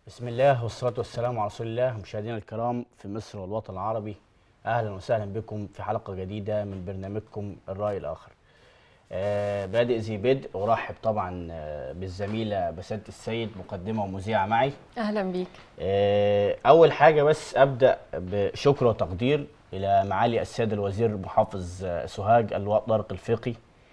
بسم الله والصلاة والسلام على رسول الله. مشاهدينا الكرام في مصر والوطن العربي، أهلا وسهلا بكم في حلقة جديدة من برنامجكم الرأي الآخر. بادئ ذي بدء أرحب طبعا بالزميلة بسنت السيد، مقدمة ومذيعة معي. اهلا بيك. أول حاجة بس أبدأ بشكر وتقدير إلى معالي السيد الوزير محافظ سوهاج اللواء طارق الفقي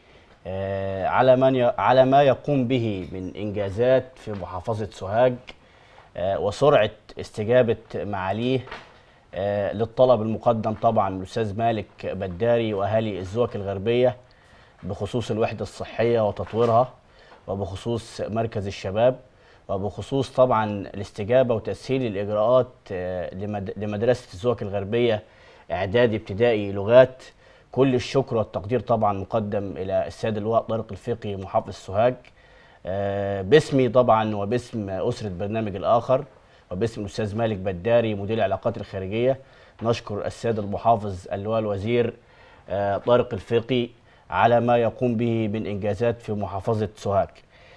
على ما يقوم به من إنجازات في محافظة سوهاج، وسرعة استجابة معاليه للطلب المقدم طبعا من الأستاذ مالك بداري وأهالي الزوك الغربية بخصوص الوحدة الصحية وتطويرها، وبخصوص مركز الشباب، وبخصوص طبعا الاستجابة وتسهيل الإجراءات لمدرسة الزوك الغربية إعدادي ابتدائي لغات. كل الشكر والتقدير طبعا مقدم إلى السيد اللواء طارق الفقي محافظ سوهاج، باسمي طبعا وباسم أسرة برنامج الآخر وباسم الأستاذ مالك بداري مدير العلاقات الخارجية. نشكر السيد المحافظ اللواء الوزير طارق الفقي على ما يقوم به من إنجازات في محافظة سوهاج.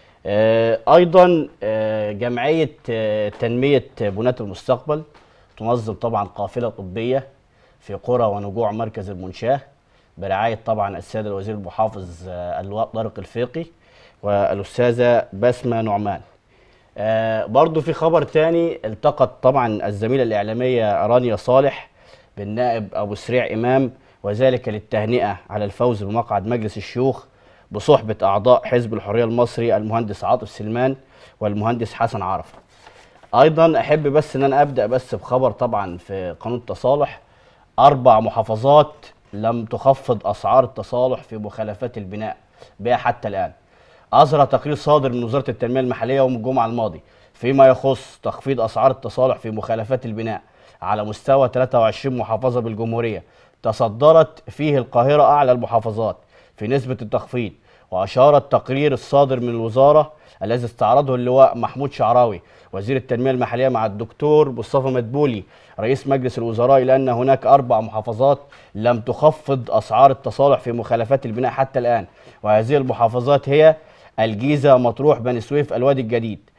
أيضا جمعية تنمية بناة المستقبل تنظم طبعا قافلة طبية في قرى ونجوع مركز المنشاه برعاية طبعا السيد الوزير المحافظ اللواء طارق الفقي والأستاذة بسمة نعمان. برضو في خبر تاني، التقت طبعا الزميلة الإعلامية رانيا صالح بالنائب أبو سريع إمام، وذلك للتهنئة على الفوز بمقعد مجلس الشيوخ بصحبة أعضاء حزب الحرية المصري المهندس عاطف سلمان والمهندس حسن عرفة. أيضا أحب بس أن أنا أبدأ بس بخبر طبعا في قانون التصالح. 4 محافظات لم تخفض أسعار التصالح في مخالفات البناء بها حتى الآن. أظهر تقرير صادر من وزارة التنمية المحلية يوم الجمعة الماضي فيما يخص تخفيض أسعار التصالح في مخالفات البناء على مستوى 23 محافظة بالجمهورية، تصدرت فيه القاهرة أعلى المحافظات في نسبة التخفيض. وأشار التقرير الصادر من الوزارة الذي استعرضه اللواء محمود شعراوي وزير التنمية المحلية مع الدكتور مصطفى مدبولي رئيس مجلس الوزراء إلى أن هناك 4 محافظات لم تخفض أسعار التصالح في مخالفات البناء حتى الآن، وهذه المحافظات هي الجيزة، مطروح، بني سويف، الوادي الجديد.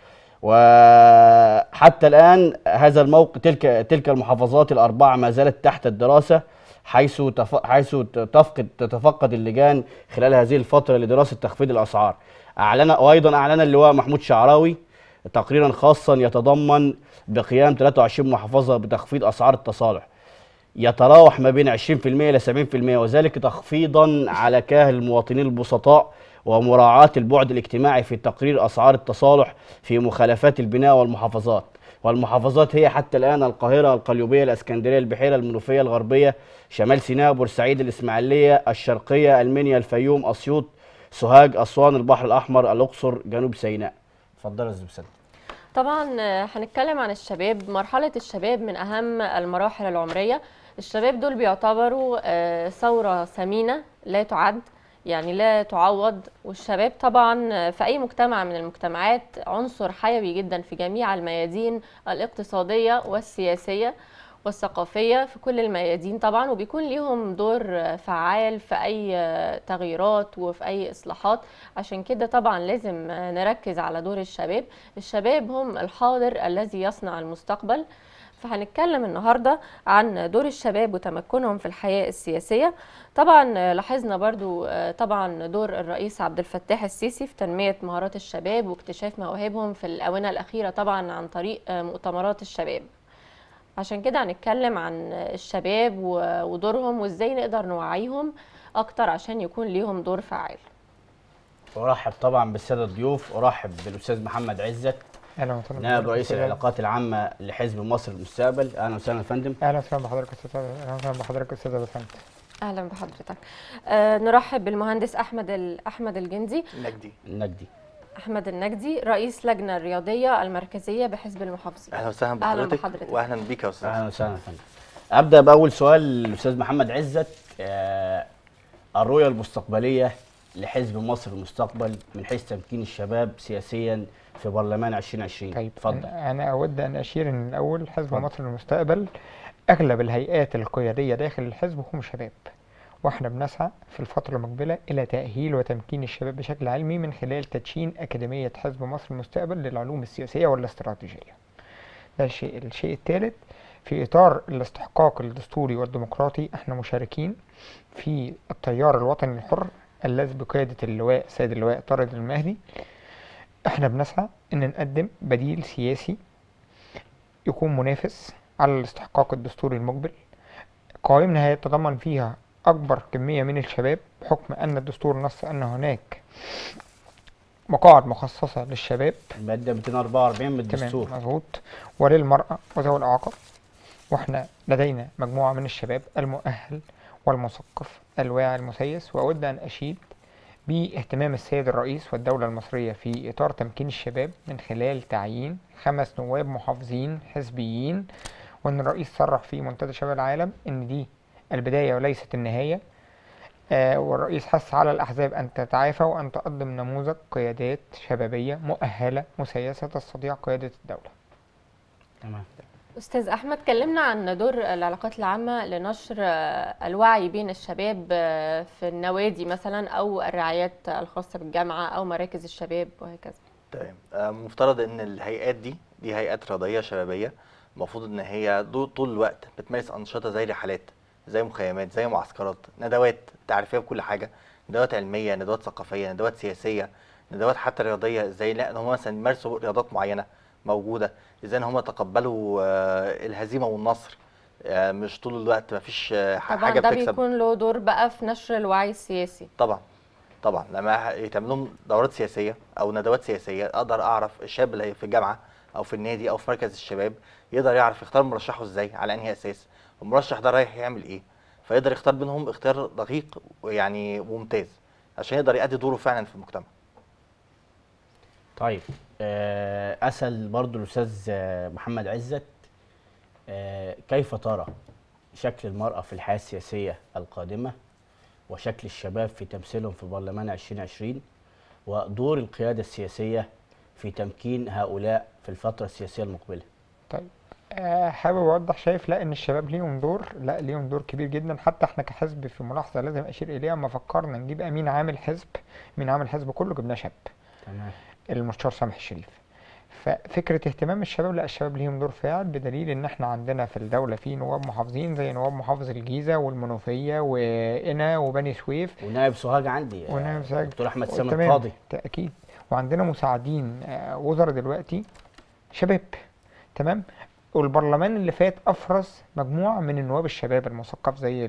وحتى الآن هذا الموقع تلك المحافظات ال4 ما زالت تحت الدراسة، حيث تتفقد اللجان خلال هذه الفترة لدراسة تخفيض الأسعار. وأيضا أعلن اللواء محمود شعراوي تقريرا خاصا يتضمن بقيام 23 محافظة بتخفيض أسعار التصالح يتراوح ما بين 20% إلى 70%، وذلك تخفيضا على كاهل المواطنين البسطاء ومراعاة البعد الاجتماعي في تقرير أسعار التصالح في مخالفات البناء والمحافظات هي حتى الآن القاهرة، القليوبية، الإسكندرية، البحيرة، المنوفية، الغربية، شمال سيناء، بورسعيد، الإسماعيلية، الشرقية، المنيا، الفيوم، أسيوط، سوهاج، أسوان، البحر الأحمر، الأقصر، جنوب سيناء. اتفضل يا زبسة. طبعا هنتكلم عن الشباب. مرحلة الشباب من أهم المراحل العمرية. الشباب دول بيعتبروا ثورة ثمينة لا تعد، يعني لا تعوض. والشباب طبعا في أي مجتمع من المجتمعات عنصر حيوي جدا في جميع الميادين الاقتصادية والسياسية والثقافية، في كل الميادين طبعا، وبيكون ليهم دور فعال في أي تغييرات وفي أي إصلاحات. عشان كده طبعا لازم نركز على دور الشباب. الشباب هم الحاضر الذي يصنع المستقبل. فهنتكلم النهاردة عن دور الشباب وتمكنهم في الحياة السياسية. طبعا لاحظنا برضو طبعا دور الرئيس عبد الفتاح السيسي في تنمية مهارات الشباب واكتشاف مواهبهم في الآونة الأخيرة طبعا عن طريق مؤتمرات الشباب. عشان كده هنتكلم عن الشباب ودورهم وازاي نقدر نوعيهم اكتر عشان يكون ليهم دور فعال. ارحب طبعا بالساده الضيوف، ارحب بالاستاذ محمد عزت نائب رئيس العلاقات العامه لحزب مصر المستقبل. اهلا وسهلا يا فندم. اهلا وسهلا بحضرتك استاذ بسنت. اهلا بحضرتك. نرحب بالمهندس احمد الجندي النجدي احمد النجدي رئيس لجنه الرياضيه المركزيه بحزب المحافظين. اهلا وسهلا بحضرتك واهلا بيك يا استاذ. اهلا وسهلا يا فندم. ابدا باول سؤال للاستاذ محمد عزت. الرؤيه المستقبليه لحزب مصر المستقبل من حيث تمكين الشباب سياسيا في برلمان 2020. طيب اتفضل. انا اود ان اشير ان الاول حزب مصر المستقبل اغلب الهيئات القياديه داخل الحزب هم شباب، واحنا بنسعى في الفترة المقبلة إلى تأهيل وتمكين الشباب بشكل علمي من خلال تدشين أكاديمية حزب مصر المستقبل للعلوم السياسية والاستراتيجية. ده شيء. الشيء الثالث، في إطار الاستحقاق الدستوري والديمقراطي احنا مشاركين في التيار الوطني الحر الذي بقيادة اللواء سيد اللواء طارق المهدي. احنا بنسعى ان نقدم بديل سياسي يكون منافس على الاستحقاق الدستوري المقبل، قوائمنا هيتضمن فيها أكبر كمية من الشباب، بحكم أن الدستور نص أن هناك مقاعد مخصصة للشباب. المادة 244 من الدستور. تمام، مظبوط. وللمرأة وذوي الإعاقة. واحنا لدينا مجموعة من الشباب المؤهل والمثقف الواعي المسيس. وأود أن أشيد باهتمام السيد الرئيس والدولة المصرية في إطار تمكين الشباب من خلال تعيين 5 نواب محافظين حزبيين، وأن الرئيس صرح في منتدى شباب العالم أن دي البداية وليست النهاية. والرئيس حث على الأحزاب أن تتعافى وأن تقدم نموذج قيادات شبابية مؤهلة مسيسة تستطيع قيادة الدولة. تمام. أستاذ أحمد، كلمنا عن دور العلاقات العامة لنشر الوعي بين الشباب في النوادي مثلا أو الرعايات الخاصة بالجامعة أو مراكز الشباب وهكذا. تمام. مفترض ان الهيئات دي هيئات رياضيه شبابيه، المفروض ان هي طول الوقت بتمارس انشطه زي رحلات، زي مخيمات، زي معسكرات، ندوات تعريفيه بكل حاجه، ندوات علميه، ندوات ثقافيه، ندوات سياسيه، ندوات حتى رياضيه، زي لا ان هم مثلا يمارسوا رياضات معينه موجوده، ازاي ان هم يتقبلوا الهزيمه والنصر، مش طول الوقت مفيش حاجه طبعا بتكسب. ده بيكون له دور بقى في نشر الوعي السياسي. طبعا لما يتعمل لهم دورات سياسيه او ندوات سياسيه، اقدر اعرف الشاب اللي في الجامعه او في النادي او في مركز الشباب يقدر يعرف يختار مرشحه ازاي، على انهي اساس، المرشح ده رايح يعمل ايه، فيقدر يختار بينهم اختيار دقيق يعني ممتاز عشان يقدر يؤدي دوره فعلا في المجتمع. طيب، اسال برضو الاستاذ محمد عزت، كيف ترى شكل المرأة في الحياة السياسية القادمة وشكل الشباب في تمثيلهم في برلمان 2020 ودور القيادة السياسية في تمكين هؤلاء في الفترة السياسية المقبلة؟ طيب، حابب اوضح، شايف لا ان الشباب ليهم دور، لا ليهم دور كبير جدا. حتى احنا كحزب في ملاحظه لازم اشير اليها، اما فكرنا نجيب امين عام الحزب كله جبناه شاب. تمام. المستشار سامح الشريف. ففكره اهتمام الشباب، لا الشباب ليهم دور فاعل، بدليل ان احنا عندنا في الدوله في نواب محافظين زي نواب محافظ الجيزه والمنوفيه وقنا وبني سويف، ونائب سوهاج عندي ونائب سوهاج دكتور احمد سامي القاضي. اكيد. وعندنا مساعدين وزراء دلوقتي شباب. تمام. والبرلمان اللي فات افرز مجموعه من النواب الشباب المثقف زي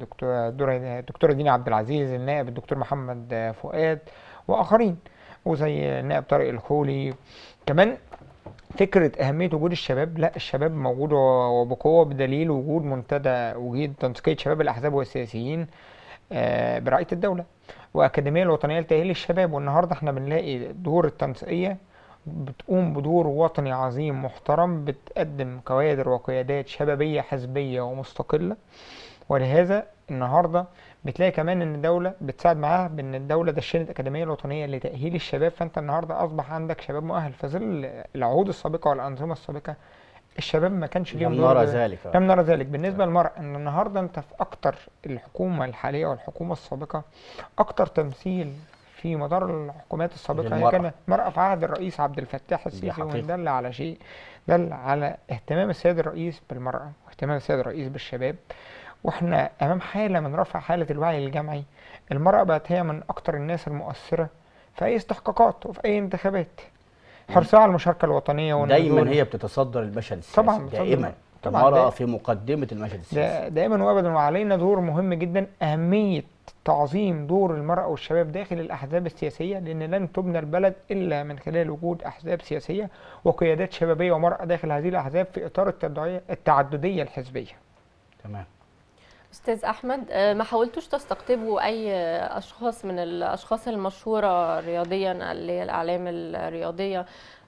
الدكتوره دينا عبد العزيز، النائب الدكتور محمد فؤاد واخرين، وزي النائب طارق الخولي. كمان فكره اهميه وجود الشباب، لا الشباب موجود وبقوه، بدليل وجود وجود تنسيقيه شباب الاحزاب والسياسيين برعايه الدوله، واكاديميه الوطنيه لتاهيل الشباب. والنهارده احنا بنلاقي دور التنسيقيه بتقوم بدور وطني عظيم محترم، بتقدم كوادر وقيادات شبابية حزبية ومستقلة. ولهذا النهاردة بتلاقي كمان ان الدولة بتساعد معاها، بان الدولة دشنت أكاديمية الوطنية لتأهيل الشباب. فانت النهاردة اصبح عندك شباب مؤهل. في ظل العهود السابقة والأنظمة السابقة الشباب ما كانش ليهم دور. لم نرى ذلك. بالنسبة للمرأة، ان النهاردة انت في اكتر الحكومة الحالية والحكومة السابقة اكتر تمثيل في مدار الحكومات السابقة هي كانت مرأة في عهد الرئيس عبد الفتاح السيسي. وإن دل على شيء، دل على اهتمام السيد الرئيس بالمرأة واهتمام السيد الرئيس بالشباب. واحنا امام حالة من رفع حالة الوعي الجمعي. المرأة بقت هي من اكتر الناس المؤثرة في اي استحقاقات وفي اي انتخابات، حرصها على المشاركة الوطنية دايما هي بتتصدر المشهد السياسي. طبعا دائما المرأة في مقدمة المشهد السياسي دائما وابدا. وعلينا دور مهم جدا، اهمية تعظيم دور المرأة والشباب داخل الأحزاب السياسية، لأن لن تبنى البلد إلا من خلال وجود أحزاب سياسية وقيادات شبابية ومرأة داخل هذه الأحزاب في إطار التعددية الحزبية. تمام. أستاذ أحمد، ما حاولتوش تستقطبوا أي أشخاص من الأشخاص المشهورة رياضيا اللي هي الأعلام الرياضية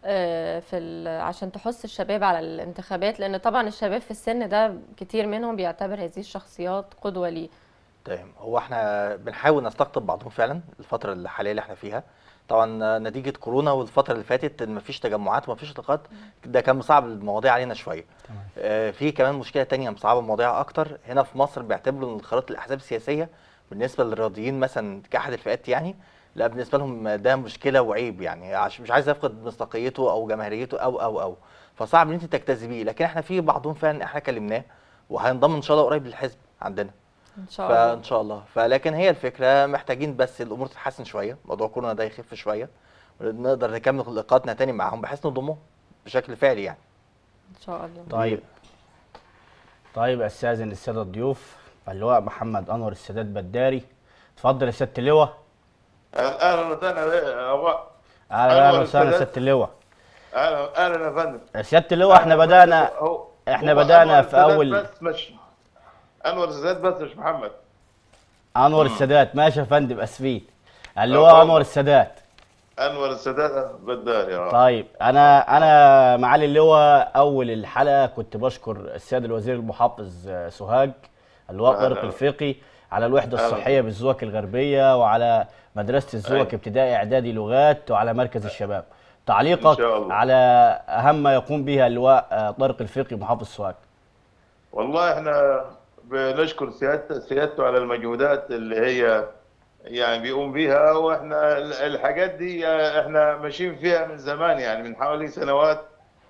عشان تحث الشباب على الانتخابات؟ لأن طبعا الشباب في السن ده كتير منهم بيعتبر هذه الشخصيات قدوة ليه. تمام. هو احنا بنحاول نستقطب بعضهم فعلا الفتره الحاليه اللي احنا فيها. طبعا نتيجه كورونا والفتره اللي فاتت مفيش تجمعات ومفيش لقاءات، ده كان مصعب المواضيع علينا شويه. في كمان مشكله تانية مصعبه المواضيع اكتر. هنا في مصر بيعتبروا ان خريطه الاحزاب السياسيه بالنسبه للرياضيين مثلا كاحد الفئات يعني لا بالنسبه لهم ده مشكله وعيب، يعني عشان مش عايز يفقد مصداقيته او جماهيريته او فصعب ان انت تجتذبيه. لكن احنا في بعضهم فعلا احنا كلمناه وهينضم ان شاء الله قريب للحزب عندنا ان شاء الله. فان شاء الله. فلكن هي الفكره محتاجين بس الامور تتحسن شويه، موضوع كورونا ده يخف شويه ونقدر نكمل لقاءاتنا تاني معاهم بحيث نضمهم بشكل فعلي يعني. ان شاء الله. طيب استاذن الساده الضيوف اللواء محمد انور السادات بداري. اتفضل يا سياده اللواء. اهلا وسهلا اهلا وسهلا سياده اللواء. اهلا يا فندم. سياده اللواء احنا بدانا في اول بس مش انور السادات بس مش محمد. انور السادات ماشي يا فندم، اسفين. اللواء انور السادات. انور السادات بداري. طيب انا معالي اللواء، اول الحلقه كنت بشكر السيد الوزير المحافظ سوهاج اللواء طارق الفقي على الوحده الصحيه بالزوك الغربيه، وعلى مدرسه الزوك ابتدائي اعدادي لغات، وعلى مركز الشباب. تعليقك على اهم ما يقوم به اللواء طارق الفقي محافظ سوهاج. والله احنا بنشكر سيادته على المجهودات اللي هي يعني بيقوم بيها، واحنا الحاجات دي احنا ماشيين فيها من زمان، يعني من حوالي سنوات،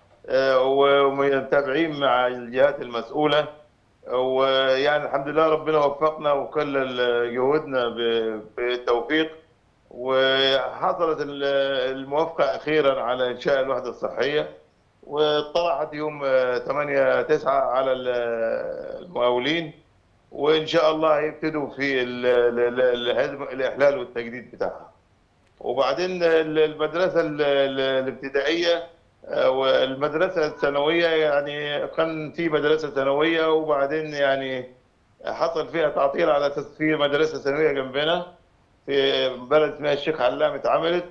ومتابعين مع الجهات المسؤولة، ويعني الحمد لله ربنا وفقنا وكلل جهودنا بالتوفيق، وحصلت الموافقة أخيرا على إنشاء الوحدة الصحية، وطلعت يوم 8/9 على المقاولين، وإن شاء الله هيبتدوا في الإحلال والتجديد بتاعها. وبعدين المدرسة الابتدائية والمدرسة الثانوية، يعني كان في مدرسة ثانوية وبعدين يعني حصل فيها تعطيل على أساس في مدرسة ثانوية جنبنا في بلد اسمها الشيخ علام اتعملت،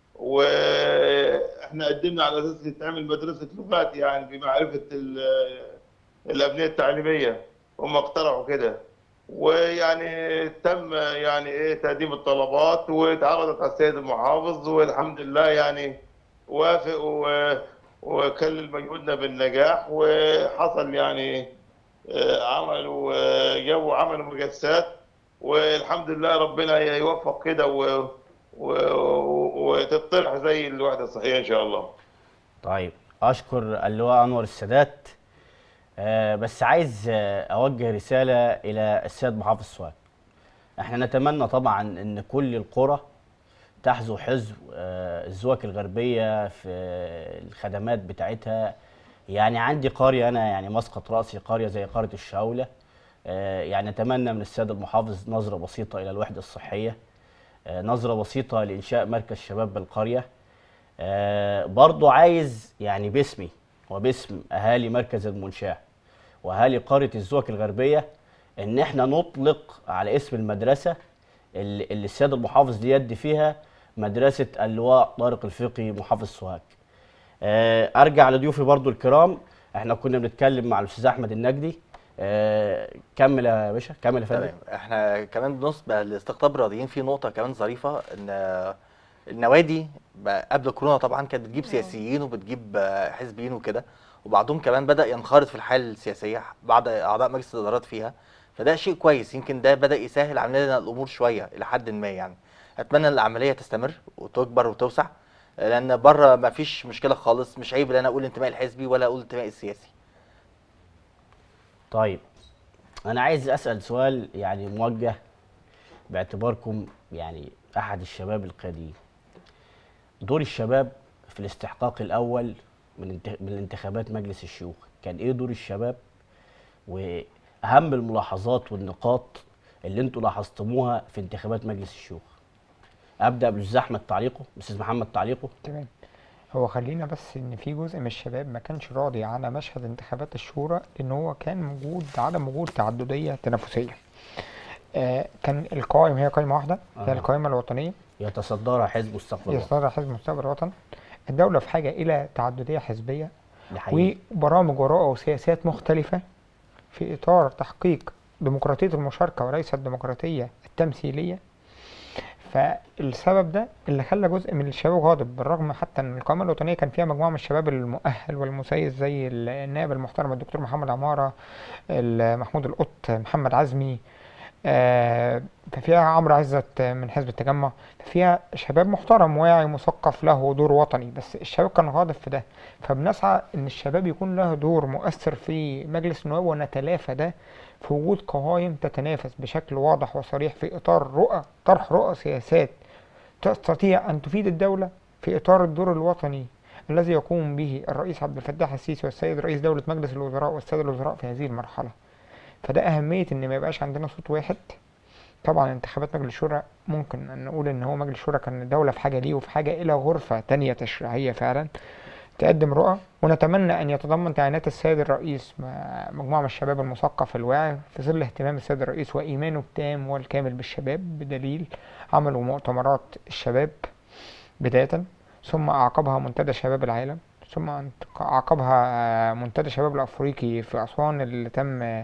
واحنا قدمنا على اساس تعمل مدرسه لغات يعني بمعرفه الابنيه التعليميه، هم اقترحوا كده، ويعني تم يعني تقديم الطلبات واتعرضت على السيد المحافظ، والحمد لله يعني وافق وكلل مجهودنا بالنجاح، وحصل يعني عملوا مجسات، والحمد لله ربنا يوفق كده وتطرح زي الوحده الصحيه ان شاء الله. طيب اشكر اللواء انور السادات. بس عايز اوجه رساله الى السيد محافظ سوهاج. احنا نتمنى طبعا ان كل القرى تحذو حذو الزوك الغربيه في الخدمات بتاعتها. يعني عندي قريه انا يعني مسقط راسي قريه زي قريه الشاوله، يعني نتمنى من السيد المحافظ نظره بسيطه الى الوحده الصحيه، نظره بسيطه لانشاء مركز شباب بالقريه. برضو عايز يعني باسمي وباسم اهالي مركز المنشاه واهالي قريه الزوك الغربيه ان احنا نطلق على اسم المدرسه اللي السيد المحافظ يدي فيها مدرسه اللواء طارق الفقي محافظ سوهاج. ارجع لضيوفي برضو الكرام. احنا كنا بنتكلم مع الاستاذ احمد النجدي. كمل يا باشا، كمل يا فندم. تمام. احنا كمان بالنسبه لاستقطاب الرياضيين في نقطه كمان ظريفه، ان النوادي قبل كورونا طبعا كانت بتجيب سياسيين وبتجيب حزبيين وكده، وبعضهم كمان بدا ينخرط في الحاله السياسيه بعض اعضاء مجلس الادارات فيها، فده شيء كويس. يمكن ده بدا يسهل علينا الامور شويه الى حد ما. يعني اتمنى ان العمليه تستمر وتكبر وتوسع، لان بره ما فيش مشكله خالص، مش عيب ان انا اقول انتمائي الحزبي ولا اقول انتمائي السياسي. طيب انا عايز اسال سؤال يعني موجه باعتباركم يعني احد الشباب القادين. دور الشباب في الاستحقاق الاول من انتخابات مجلس الشيوخ كان ايه دور الشباب، واهم الملاحظات والنقاط اللي انتوا لاحظتموها في انتخابات مجلس الشيوخ؟ ابدا بالاستاذ احمد تعليقه، استاذ محمد تعليقه. تمام. هو خلينا بس ان في جزء من الشباب ما كانش راضي على مشهد انتخابات الشورى، لان هو كان عدم وجود تعدديه تنافسيه. كان القوائم هي قائمه واحده، هي القائمه الوطنيه يتصدرها حزب مستقبل الوطن. الدوله في حاجه الى تعدديه حزبيه وبرامج وراء وسياسات مختلفه في اطار تحقيق ديمقراطيه المشاركه وليس الديمقراطيه التمثيليه. فالسبب ده اللي خلى جزء من الشباب غاضب، بالرغم حتى ان القائمه الوطنيه كان فيها مجموعه من الشباب المؤهل والمسيس زي النائب المحترم الدكتور محمد عماره، محمود القط، محمد عزمي، ففيها عمرو عزت من حزب التجمع، فيها شباب محترم واعي مثقف له دور وطني، بس الشباب كان غاضب في ده. فبنسعى ان الشباب يكون له دور مؤثر في مجلس النواب، ونتلافى ده في وجود قوائم تتنافس بشكل واضح وصريح في اطار طرح رؤى سياسات تستطيع ان تفيد الدولة في اطار الدور الوطني الذي يقوم به الرئيس عبد الفتاح السيسي والسيد رئيس دولة مجلس الوزراء والسادة الوزراء في هذه المرحلة. فده أهمية إن ما يبقاش عندنا صوت واحد. طبعا انتخابات مجلس الشورى ممكن أن نقول إن هو مجلس الشورى كان الدولة في حاجة ليه وفي حاجة إلى غرفة تانية تشريعية فعلا تقدم رؤى، ونتمنى أن يتضمن تعيينات السيد الرئيس مجموعة من الشباب المثقف الواعي في ظل اهتمام السيد الرئيس وإيمانه التام والكامل بالشباب، بدليل عملوا مؤتمرات الشباب بداية، ثم أعقبها منتدى شباب العالم، ثم أعقبها منتدى شباب الأفريقي في أسوان اللي تم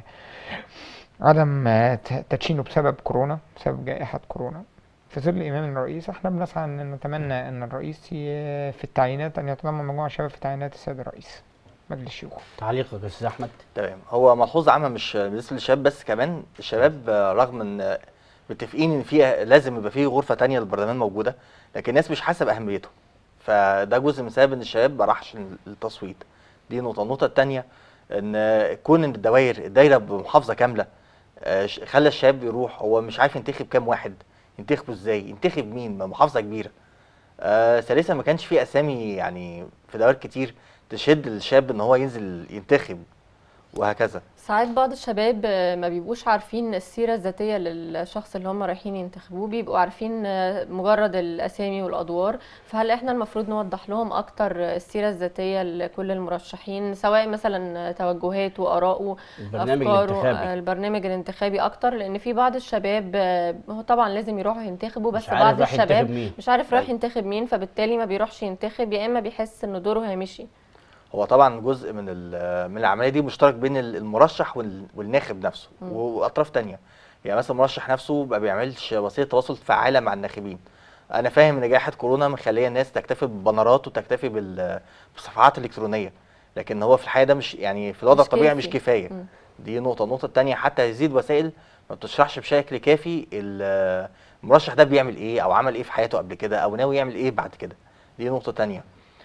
عدم تدشينه بسبب كورونا، بسبب جائحة كورونا. في ظل إمام الرئيس احنا بنسعى ان نتمنى ان الرئيس في التعيينات ان يتضمن مجموعة شباب في تعيينات السيد الرئيس مجلس الشيوخ. تعليقك يا استاذ احمد؟ تمام. هو ملحوظه عامه مش بالنسبه للشباب بس، كمان الشباب رغم ان متفقين ان في لازم يبقى في غرفه تانية للبرلمان موجوده، لكن الناس مش حاسه باهميته. فده جزء من سبب ان الشباب ما راحش التصويت. دي نقطه. النقطه الثانيه ان كون ان الدايره بمحافظه كامله خلى الشباب يروح، هو مش عارف ينتخب كام واحد، ينتخبوا ازاي، ينتخب مين، ما محافظه كبيره. ثالثا ما كانش في اسامي يعني في دوائر كتير تشد الشاب ان هو ينزل ينتخب وهكذا. ساعات بعض الشباب ما بيبقوش عارفين السيرة الذاتية للشخص اللي هم رايحين ينتخبوه، بيبقوا عارفين مجرد الأسامي والأدوار. فهل احنا المفروض نوضح لهم أكتر السيرة الذاتية لكل المرشحين، سواء مثلا توجهاته وآراءه أفكاره، البرنامج الانتخابي أكتر؟ لأن في بعض الشباب هو طبعا لازم يروحوا ينتخبوا، بس بعض الشباب مش عارف رايح ينتخب مين، فبالتالي ما بيروحش ينتخب، يا إما بيحس إن دوره هيمشي. هو طبعا جزء من العمليه دي مشترك بين المرشح والناخب نفسه واطراف تانية. يعني مثلا المرشح نفسه ما بيعملش وسيله تواصل فعاله مع الناخبين. انا فاهم ان جائحه كورونا مخليه الناس تكتفي ببنرات وتكتفي بالصفحات الالكترونيه، لكن هو في الحقيقه ده مش يعني في الوضع الطبيعي مش كفايه. دي نقطه. النقطه الثانيه حتى هذه الوسائل ما بتشرحش بشكل كافي المرشح ده بيعمل ايه او عمل ايه في حياته قبل كده او ناوي يعمل ايه بعد كده. دي نقطه ثانيه.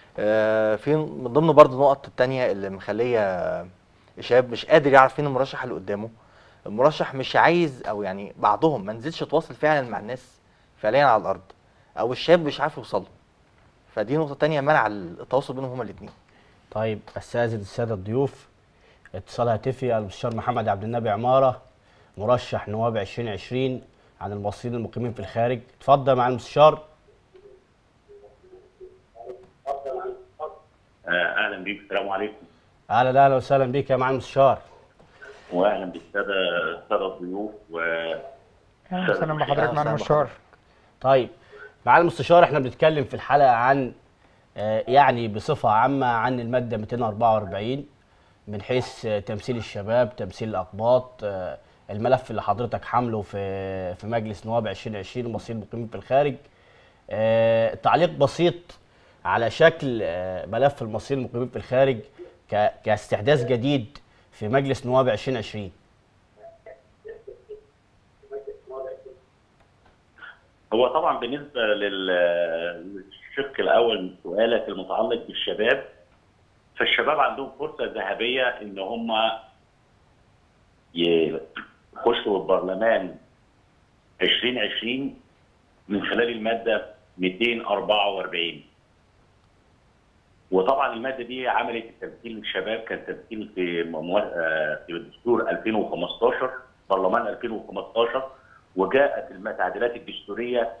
في من ضمن برضه النقط التانية اللي مخليه الشباب مش قادر يعرف فين المرشح اللي قدامه. المرشح مش عايز، او يعني بعضهم ما نزلش يتواصل فعلا مع الناس فعليا على الارض، او الشاب مش عارف يوصل له. فدي نقطة تانية منع التواصل بينهم هما الاثنين. طيب استاذن السادة الضيوف اتصال هاتفي المستشار محمد عبد النبي عمارة مرشح نواب 2020 عن المصريين المقيمين في الخارج. اتفضل مع المستشار. اهلا بيك، السلام عليكم. اهلا وسهلا بيك يا معالي المستشار. واهلا بالساده الضيوف اهلا وسهلا بحضرتك معالي المستشار. طيب معالي المستشار، احنا بنتكلم في الحلقه عن يعني بصفه عامه عن الماده 244 من حيث تمثيل الشباب، تمثيل الاقباط، الملف اللي حضرتك حامله في مجلس نواب 2020 المصريين المقيمين في الخارج. تعليق بسيط على شكل ملف المصريين المقيمين في الخارج كاستحداث جديد في مجلس نواب 2020. هو طبعا بالنسبه للشق الاول من سؤالك المتعلق بالشباب، فالشباب عندهم فرصه ذهبيه ان هم يخشوا البرلمان 2020 من خلال الماده 244. وطبعا الماده دي عملت التمثيل للشباب، كان تمثيل في دستور 2015 برلمان 2015، وجاءت التعديلات الدستوريه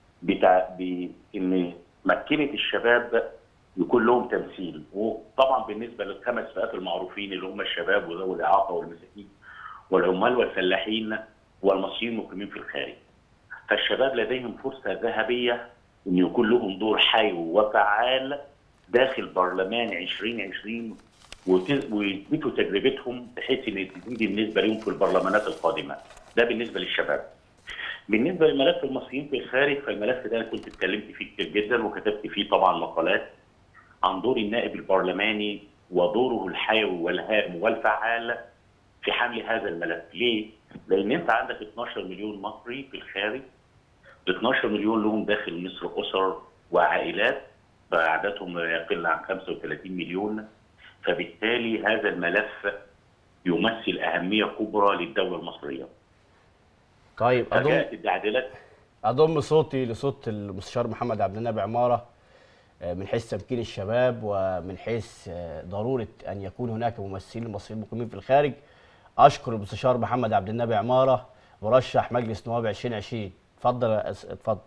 بان مكنت الشباب يكون لهم تمثيل. وطبعا بالنسبه للخمس فئات المعروفين اللي هم الشباب وذوي الاعاقه والمساكين والعمال والفلاحين والمصريين المقيمين في الخارج، فالشباب لديهم فرصه ذهبيه ان يكون لهم دور حي وفعال داخل برلمان 2020 ويثبتوا تجربتهم بحيث ان تزيد النسبه لهم في البرلمانات القادمه. ده بالنسبه للشباب. بالنسبه لملف المصريين في الخارج، فالملف ده انا كنت اتكلمت فيه كتير جدا وكتبت فيه طبعا مقالات عن دور النائب البرلماني ودوره الحيوي والهام والفعال في حمل هذا الملف. ليه؟ لان انت عندك 12 مليون مصري في الخارج، 12 مليون لهم داخل مصر اسر وعائلات فعددهم لا يقل عن 35 مليون. فبالتالي هذا الملف يمثل اهميه كبرى للدوله المصريه. طيب فجاءت التعديلات. اضم صوتي لصوت المستشار محمد عبد النبي عماره من حيث تمكين الشباب ومن حيث ضروره ان يكون هناك ممثلين مصريين مقيمين في الخارج. اشكر المستشار محمد عبد النبي عماره مرشح مجلس نواب 2020. اتفضل اتفضل.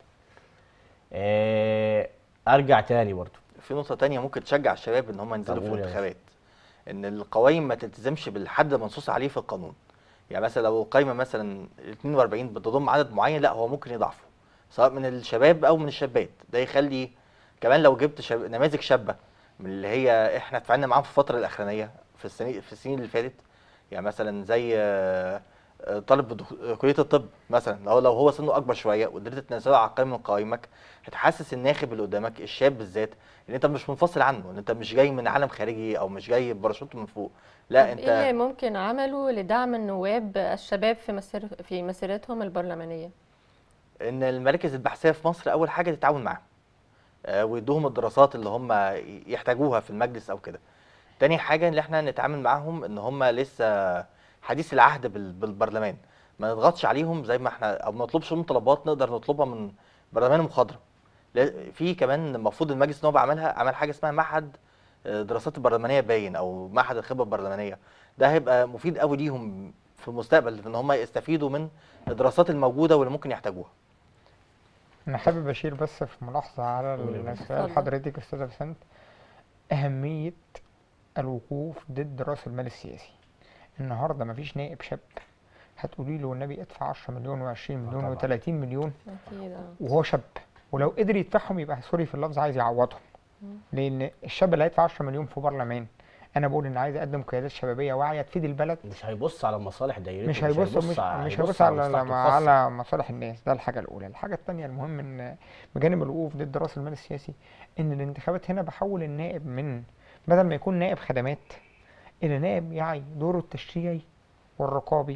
ارجع تاني برضو في نقطة تانية ممكن تشجع الشباب ان هم ينزلوا طب في قول يا الانتخابات، ان القوائم ما تلتزمش بالحد المنصوص عليه في القانون. يعني مثلا لو القايمة مثلا 42 بتضم عدد معين، لا هو ممكن يضعفه سواء من الشباب او من الشابات. ده يخلي كمان لو جبت نماذج شابة من اللي هي احنا اتفاعلنا معاهم في الفترة الاخرانية في السنين اللي فاتت، يعني مثلا زي طالب كلية الطب مثلا، لو هو سنه اكبر شوية وقدرت تنزله على قائمة من قوائمك، هتحسس الناخب اللي قدامك الشاب بالذات ان انت مش منفصل عنه، ان انت مش جاي من عالم خارجي او مش جاي بباراشوت من فوق، لا طب انت. ايه اللي ممكن عمله لدعم النواب الشباب في مسيرتهم البرلمانية؟ ان المراكز البحثيه في مصر اول حاجه تتعاون معاهم ويدوهم الدراسات اللي هم يحتاجوها في المجلس او كده. تاني حاجه ان احنا نتعامل معاهم ان هم لسه حديث العهد بالبرلمان، ما نضغطش عليهم زي ما احنا، او ما نطلبش منهم طلبات نقدر نطلبها من برلمان المخاضره. في كمان المفروض المجلس النواب عمل حاجه اسمها معهد دراسات البرلمانيه باين، او معهد الخبره البرلمانيه. ده هيبقى مفيد قوي ليهم في المستقبل ان هم يستفيدوا من الدراسات الموجوده واللي ممكن يحتاجوها. انا حابب اشير بس في ملاحظة على سؤال اتفضل. حضرتك استاذ بسنت. اهمية الوقوف ضد راس المال السياسي. النهارده مفيش نائب شاب هتقولي له والنبي ادفع 10 مليون و20 مليون طبعاً. و30 مليون اكيد وهو شاب، ولو قدر يدفعهم يبقى سوري في اللفظ عايز يعوضهم. لان الشاب اللي هيدفع 10 مليون في برلمان، انا بقول ان عايز اقدم قيادات شبابيه واعيه تفيد البلد، مش هيبص على مصالح دايرته، مش هيبص هيبص مش هيبص هيبص على مصلحته الخاصة. على مصالح الناس. ده الحاجه الاولى. الحاجه الثانيه المهم ان بجانب الوقوف ضد راس المال السياسي، ان الانتخابات هنا بحول النائب من بدل ما يكون نائب خدمات الى نائب يعي دوره التشريعي والرقابي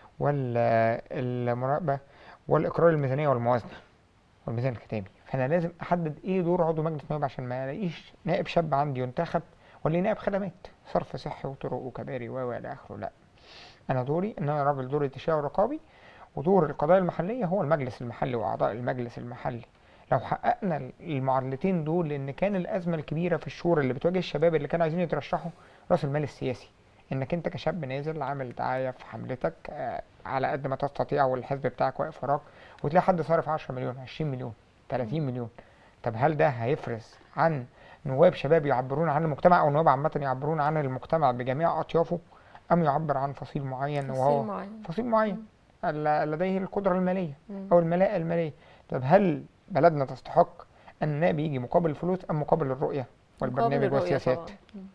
والمراقبه والاقرار الميزانيه والموازنه والميزان الختامي. فانا لازم احدد ايه دور عضو مجلس النواب عشان ما الاقيش نائب شاب عندي ينتخب ولا نائب خدمات صرف صحي وطرق وكباري والى اخره. لا، انا دوري ان انا راجل دوري التشريعي والرقابي، ودور القضايا المحليه هو المجلس المحلي واعضاء المجلس المحلي. لو حققنا المعادلتين دول، لان كان الازمه الكبيره في الشهور اللي بتواجه الشباب اللي كانوا عايزين يترشحوا راس المال السياسي، انك انت كشاب نازل عامل دعايه في حملتك على قد ما تستطيع والحزب بتاعك واقف وراك، وتلاقي حد صارف 10 مليون 20 مليون 30 مليون. طب هل ده هيفرز عن نواب شباب يعبرون عن المجتمع، او نواب عامه يعبرون عن المجتمع بجميع اطيافه، ام يعبر عن فصيل معين وهو فصيل معين لديه القدره الماليه او الملاءه الماليه؟ طب هل بلدنا تستحق ان النائب يجي مقابل الفلوس ام مقابل الرؤيه والبرنامج والسياسات؟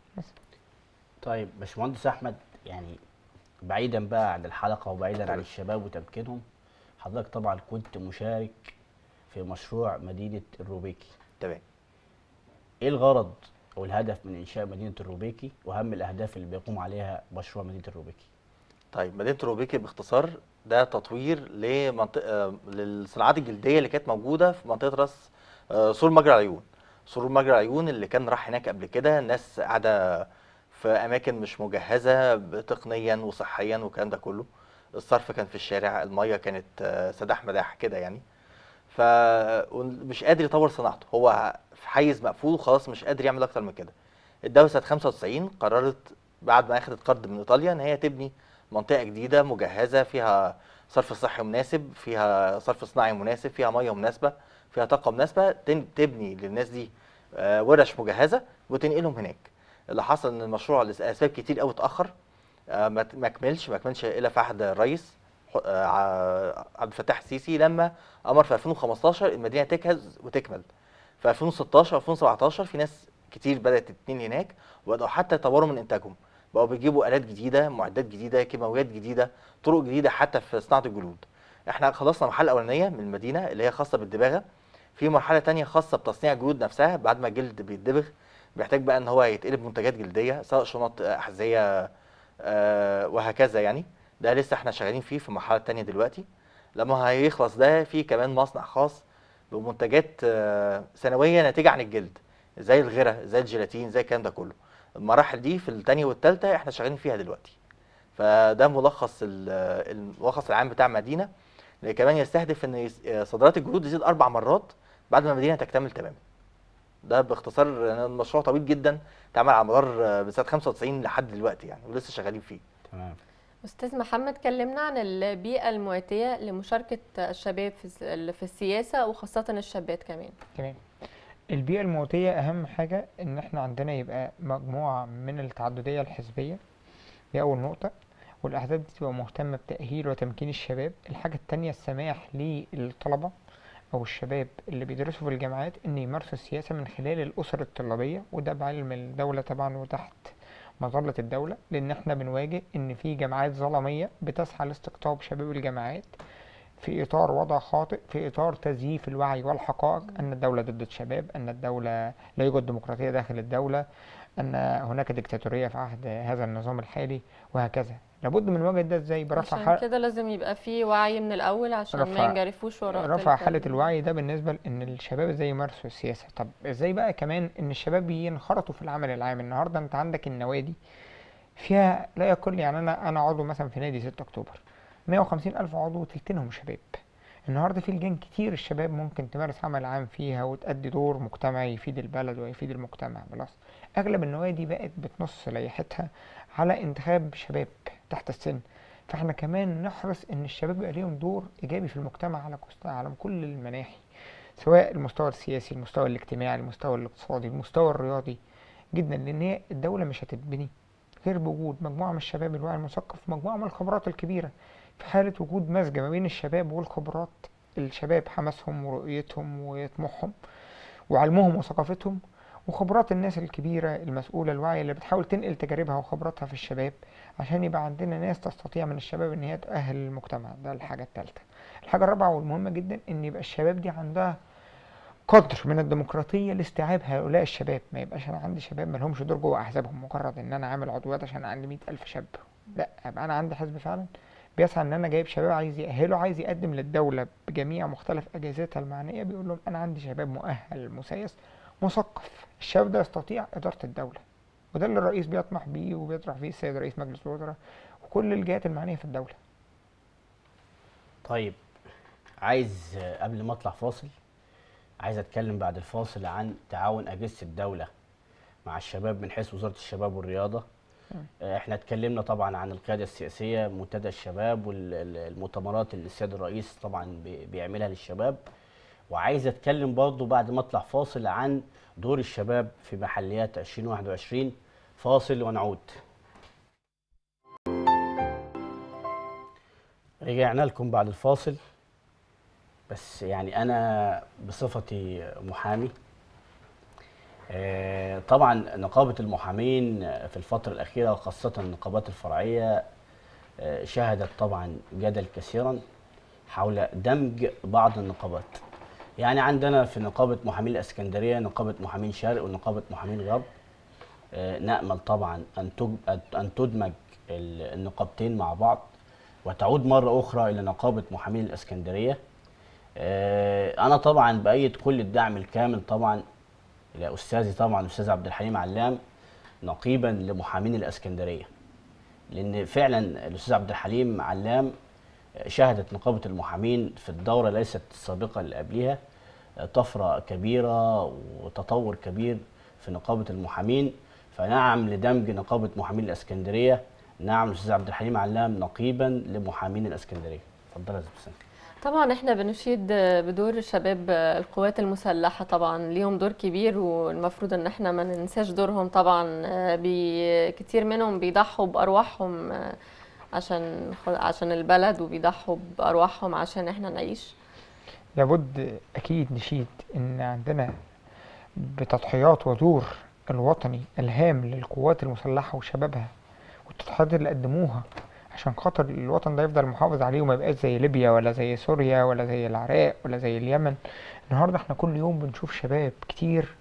طيب باشمهندس احمد، يعني بعيدا بقى عن الحلقه وبعيدا عن الشباب وتمكينهم، حضرتك طبعا كنت مشارك في مشروع مدينه الروبيكي. تمام. ايه الغرض او الهدف من انشاء مدينه الروبيكي واهم الاهداف اللي بيقوم عليها مشروع مدينه الروبيكي؟ طيب مدينه الروبيكي باختصار ده تطوير لمنطقه للصناعات الجلديه اللي كانت موجوده في منطقه راس سور مجرى العيون. سور مجرى العيون اللي كان راح هناك قبل كده ناس قاعده في اماكن مش مجهزه تقنيا وصحيا والكلام ده كله. الصرف كان في الشارع، الميه كانت سداح مداح كده يعني. فمش قادر يطور صناعته، هو في حيز مقفول وخلاص مش قادر يعمل اكتر من كده. الدوله سنه 95 قررت بعد ما اخذت قرض من ايطاليا ان هي تبني منطقه جديده مجهزه فيها صرف صحي مناسب، فيها صرف صناعي مناسب، فيها ميه مناسبه، فيها طاقه مناسبه، تبني للناس دي ورش مجهزه وتنقلهم هناك. اللي حصل ان المشروع لاسباب كتير قوي اتاخر، ما كملش الا في عهد الرئيس عبد الفتاح السيسي لما امر في 2015 المدينه تجهز وتكمل. في 2016 2017 في ناس كتير بدات تتنقل هناك وبداوا حتى يطوروا من انتاجهم، بقوا بيجيبوا الات جديده، معدات جديده، كيماويات جديده، طرق جديده حتى في صناعه الجلود. احنا خلصنا المرحله الاولانيه من المدينه اللي هي خاصه بالدباغه. في مرحله ثانيه خاصه بتصنيع الجلود نفسها. بعد ما الجلد بيتدبغ بيحتاج بقى ان هو يتقلب منتجات جلديه سواء شنط، احذيه، وهكذا يعني. ده لسه احنا شغالين فيه في المرحله الثانيه دلوقتي. لما هيخلص ده في كمان مصنع خاص بمنتجات ثانويه ناتجه عن الجلد، زي الغيره، زي الجيلاتين، زي الكلام ده كله. المراحل دي في الثانيه والثالثه احنا شغالين فيها دلوقتي. فده ملخص الملخص العام بتاع المدينه، اللي كمان يستهدف ان صادرات الجلود تزيد 4 مرات بعد ما المدينه تكتمل تماما. ده باختصار. المشروع طويل جدا، اتعمل على مدار من سنه 95 لحد دلوقتي يعني، ولسه شغالين فيه. تمام. أستاذ محمد، كلمنا عن البيئة المواتية لمشاركة الشباب في السياسة، وخاصة الشابات كمان. تمام. البيئة المواتية أهم حاجة إن إحنا عندنا يبقى مجموعة من التعددية الحزبية، دي أول نقطة، والأحزاب دي تبقى مهتمة بتأهيل وتمكين الشباب. الحاجة التانية السماح للطلبة أو الشباب اللي بيدرسوا في الجامعات إن يمارسوا السياسة من خلال الأسر الطلابية، وده بعلم الدولة طبعا وتحت مظلة الدولة، لأن احنا بنواجه إن في جامعات ظلمية بتسعى لاستقطاب شباب الجامعات في إطار وضع خاطئ، في إطار تزييف الوعي والحقائق أن الدولة ضد الشباب، أن الدولة لا يوجد ديمقراطية داخل الدولة، أن هناك ديكتاتورية في عهد هذا النظام الحالي، وهكذا. لابد من وجه ده ازاي؟ عشان كده لازم يبقى في وعي من الأول عشان ما ينجرفوش وراء رفع حالة الوعي ده بالنسبة لأن الشباب ازاي يمارسوا السياسة. طب ازاي بقى كمان إن الشباب ينخرطوا في العمل العام؟ النهاردة أنت عندك النوادي فيها لا يقل، يعني أنا عضو مثلا في نادي 6 أكتوبر، 150,000 عضو، تلتينهم شباب. النهارده في لجان كتير الشباب ممكن تمارس عمل عام فيها وتأدي دور مجتمعي يفيد البلد ويفيد المجتمع. بلس أغلب النوادي بقت بتنص لائحتها على انتخاب شباب تحت السن، فاحنا كمان نحرص ان الشباب يبقى ليهم دور ايجابي في المجتمع على كل المناحي، سواء المستوى السياسي، المستوى الاجتماعي، المستوى الاقتصادي، المستوى الرياضي جدا. لان هي الدولة مش هتتبني غير بوجود مجموعة من الشباب الواعي المثقف، مجموعة من الخبرات الكبيرة. في حالة وجود مزج ما بين الشباب والخبرات، الشباب حماسهم ورؤيتهم وطموحهم وعلمهم وثقافتهم، وخبرات الناس الكبيرة المسؤولة الواعية اللي بتحاول تنقل تجاربها وخبراتها في الشباب، عشان يبقى عندنا ناس تستطيع من الشباب ان هي تأهل المجتمع. ده الحاجة الثالثة. الحاجة الرابعة والمهمة جدا ان يبقى الشباب دي عندها قدر من الديمقراطية لاستيعاب هؤلاء الشباب. ما يبقاش انا عندي شباب ما لهمش دور جوه احزابهم، مجرد ان انا عامل عضويات عشان عندي 100,000 شاب. لا، يبقى انا عندي حزب فعلا بيسعى ان انا جايب شباب عايز يأهله، عايز يقدم للدولة بجميع مختلف اجهزتها المعنية، بيقول لهم انا عندي شباب مؤهل مسيس مثقف، الشباب ده يستطيع إدارة الدولة. وده اللي الرئيس بيطمح بيه وبيطرح فيه السيد رئيس مجلس الوزراء وكل الجهات المعنية في الدولة. طيب، عايز قبل ما اطلع فاصل، عايز اتكلم بعد الفاصل عن تعاون اجهزة الدولة مع الشباب من حيث وزارة الشباب والرياضة. احنا اتكلمنا طبعا عن القيادة السياسية، منتدى الشباب والمؤتمرات اللي السيد الرئيس طبعا بيعملها للشباب، وعايز اتكلم برضه بعد ما اطلع فاصل عن دور الشباب في محليات 2021. فاصل ونعود. رجعنا لكم بعد الفاصل. بس يعني انا بصفتي محامي، طبعا نقابة المحامين في الفترة الأخيرة وخاصة النقابات الفرعية شهدت طبعا جدل كثيرا حول دمج بعض النقابات. يعني عندنا في نقابة محامين الإسكندرية نقابة محامين شرق ونقابة محامين غرب. نأمل طبعا أن تدمج النقابتين مع بعض وتعود مرة أخرى إلى نقابة محامين الإسكندرية. أنا طبعا بأيد كل الدعم الكامل طبعا إلى أستاذي طبعا الأستاذ عبد الحليم علام نقيبا لمحامين الإسكندرية، لأن فعلا الأستاذ عبد الحليم علام شهدت نقابة المحامين في الدورة ليست السابقة اللي قبلها طفرة كبيرة وتطور كبير في نقابة المحامين. فنعم لدمج نقابة محامين الإسكندرية، نعم الأستاذ عبد الحليم علام نقيبا لمحامين الإسكندرية. اتفضل يا أستاذ حسين. طبعا احنا بنشيد بدور شباب القوات المسلحة، طبعا ليهم دور كبير والمفروض ان احنا ما ننساش دورهم. طبعا كتير منهم بيضحوا بأرواحهم عشان البلد، وبيضحوا بأرواحهم عشان احنا نعيش. لابد أكيد نشيد إن عندنا بتضحيات ودور الوطني الهام للقوات المسلحة وشبابها، والتضحيات اللي قدموها عشان خاطر الوطن ده يفضل محافظ عليه وما يبقاش زي ليبيا ولا زي سوريا ولا زي العراق ولا زي اليمن. النهارده احنا كل يوم بنشوف شباب كتير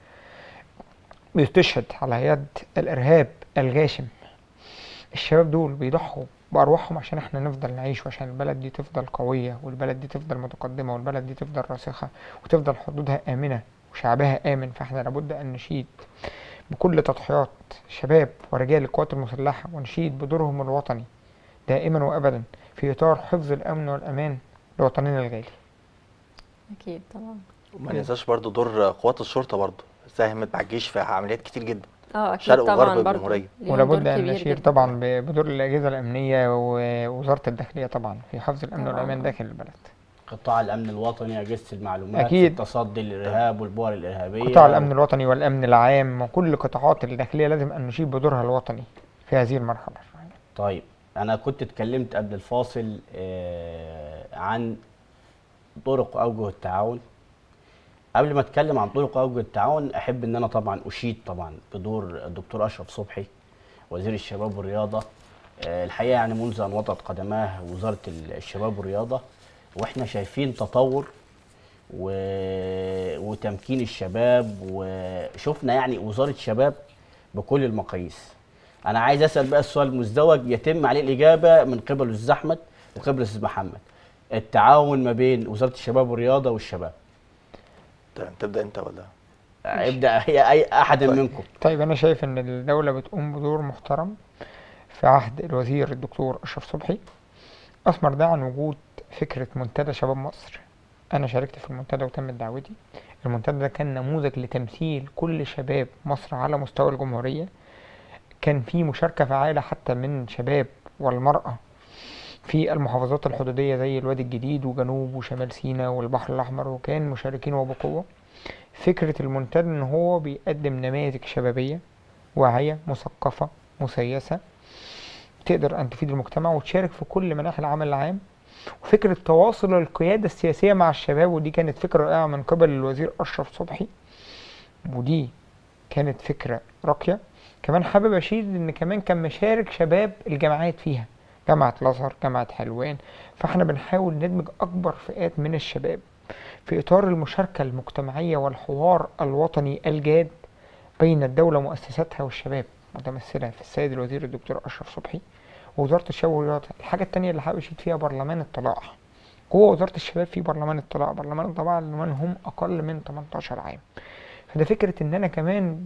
بيستشهد على يد الإرهاب الغاشم. الشباب دول بيضحوا بأرواحهم عشان احنا نفضل نعيش، وعشان البلد دي تفضل قوية، والبلد دي تفضل متقدمة، والبلد دي تفضل راسخة، وتفضل حدودها آمنة وشعبها آمن. فاحنا لابد أن نشيد بكل تضحيات شباب ورجال القوات المسلحة، ونشيد بدورهم الوطني دائما وأبدا في إطار حفظ الأمن والأمان لوطننا الغالي. اكيد طبعا. وما ننساش برضو دور قوات الشرطه، برضو ساهمت مع الجيش في عمليات كتير جدا، اكيد شرق طبعا وغرب برضو الجمهوريه. ليهم ولابد دور أن كبير نشير جدا. طبعا بدور الأجهزة الأمنية ووزارة الداخلية طبعا في حفظ الأمن طبعاً. والأمان داخل البلد. قطاع الامن الوطني، اجهزه المعلومات في أكيد. التصدي للارهاب والبؤر الارهابيه. قطاع الأمن الوطني والأمن العام وكل قطاعات الداخلية لازم أن نشيد بدورها الوطني في هذه المرحلة. طيب انا كنت اتكلمت قبل الفاصل عن طرق اوجه التعاون. قبل ما اتكلم عن طرق اوجه التعاون، احب ان انا طبعا اشيد طبعا بدور الدكتور اشرف صبحي وزير الشباب والرياضه. الحقيقه يعني منذ ان وطأت قدماه وزاره الشباب والرياضه واحنا شايفين تطور وتمكين الشباب، وشفنا يعني وزاره شباب بكل المقاييس. انا عايز اسال بقى السؤال المزدوج يتم عليه الاجابه من قبل الاستاذ احمد وقبل الاستاذ محمد. التعاون ما بين وزاره الشباب والرياضه والشباب. تبدا انت ولا ابدا اي احد منكم. طيب أنا شايف إن الدولة بتقوم بدور محترم في عهد الوزير الدكتور أشرف صبحي. أثمر ده عن وجود فكرة منتدى شباب مصر. أنا شاركت في المنتدى وتمت دعوتي. المنتدى ده كان نموذج لتمثيل كل شباب مصر على مستوى الجمهورية. كان في مشاركة فعالة حتى من شباب والمرأة في المحافظات الحدودية زي الوادي الجديد وجنوب وشمال سيناء والبحر الأحمر، وكان مشاركين وبقوة. فكرة المنتدى إن هو بيقدم نماذج شبابية واعية مثقفة مسيسة تقدر أن تفيد المجتمع وتشارك في كل مناحي العمل العام. وفكرة تواصل القيادة السياسية مع الشباب، ودي كانت فكرة رائعة من قبل الوزير أشرف صبحي، ودي كانت فكرة راقية. كمان حابب أشيد إن كمان كان مشارك شباب الجامعات فيها، جامعة الأزهر، جامعة حلوان. فاحنا بنحاول ندمج أكبر فئات من الشباب في إطار المشاركة المجتمعية والحوار الوطني الجاد بين الدولة ومؤسساتها والشباب، متمثلة في السيد الوزير الدكتور أشرف صبحي ووزارة الشباب والرياضة. الحاجة التانية اللي حابب أشيد فيها برلمان الطلاع. جوه وزارة الشباب في برلمان الطلاع. برلمان الطلاع اللي هم أقل من 18 عام. فده فكرة إن أنا كمان